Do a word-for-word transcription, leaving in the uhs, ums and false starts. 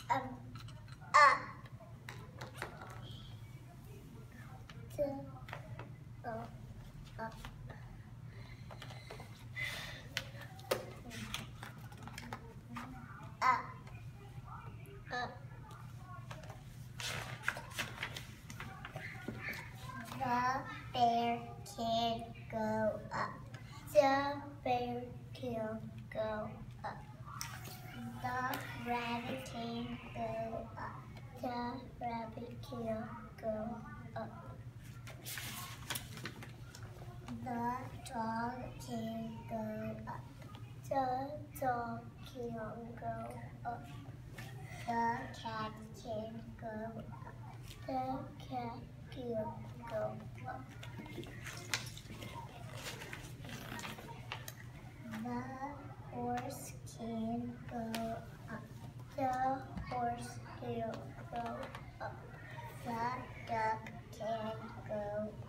Um, up. To, oh, up. Up. Up. The bear can go up. The bear can go up. The rabbit can go up. The rabbit can go up. The dog can go up. The dog can go up. The cat can go up. The cat can go up. The horse can go up. The horse can go up. The duck can go up.